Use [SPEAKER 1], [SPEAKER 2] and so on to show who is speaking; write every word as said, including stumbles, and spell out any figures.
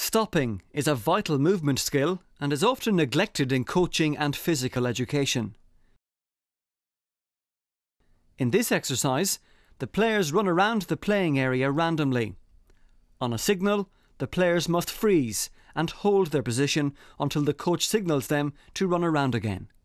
[SPEAKER 1] Stopping is a vital movement skill and is often neglected in coaching and physical education. In this exercise, the players run around the playing area randomly. On a signal, the players must freeze and hold their position until the coach signals them to run around again.